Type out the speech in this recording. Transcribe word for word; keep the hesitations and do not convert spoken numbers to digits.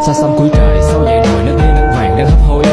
xa xăm cuối trời sau dãy đồi nơi tia nắng vàng đang hấp hối.